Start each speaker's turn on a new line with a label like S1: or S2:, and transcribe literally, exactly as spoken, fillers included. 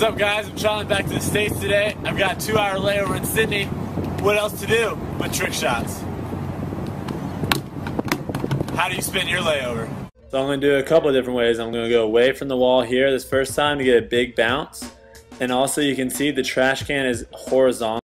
S1: What's up, guys? I'm traveling back to the States today. I've got a two hour layover in Sydney. What else to do but trick shots? How do you spend your layover?
S2: So I'm going to do it a couple of different ways. I'm going to go away from the wall here this first time to get a big bounce. And also you can see the trash can is horizontal.